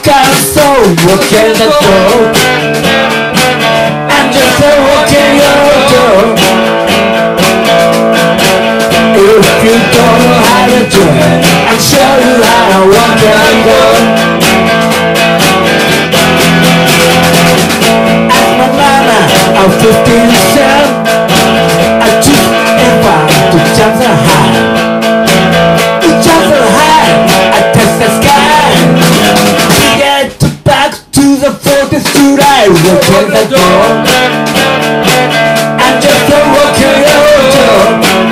can so walking the door. I'm just a walking your door. If you don't know how to do it, I'll show you how to walk and go. Ask my mama, I'm 15 cents. I took a far to jump so high. To jump so high, I touch the sky. To get back to the 40th street, I walk in the door. I'm just a walking your door.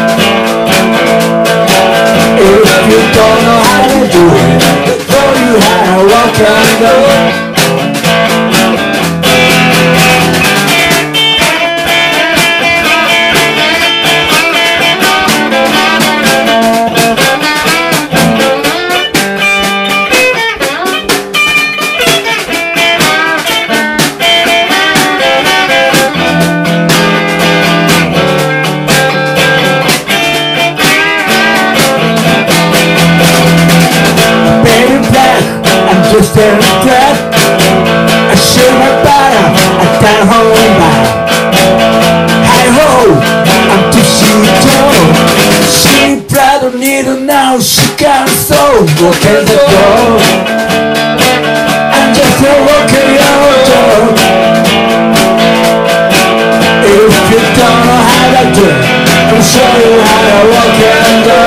If you don't know how to do it, I'll show you how to walk and go. Just in breath, I shave my bottom, I can't hold back. Hi ho, I'm tipsy too. She brother need to know she can so walk in the door. I'm just a walking your door. If you don't know how to do it, I'll show you how to walk and go.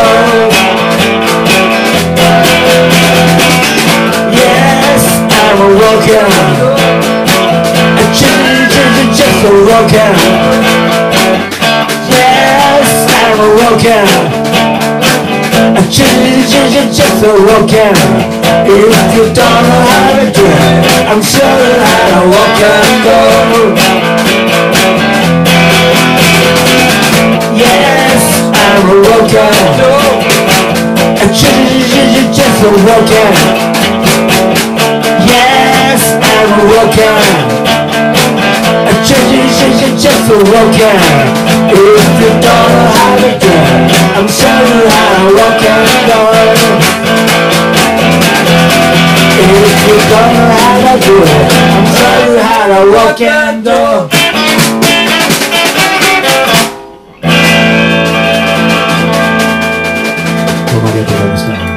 I'm a walker, just a walker. Yes, I'm a walker, just a walker. If you don't know how to do it, I'm sure you how to walk and go. Yes, I'm a walker, just a walker. Yes, I'm a walker, just a walker. If you don't know how to do it, I'm showing you how to walk and go. If you don't know how to do it, I'm showing you how to walk and go. どうもありがとうございました。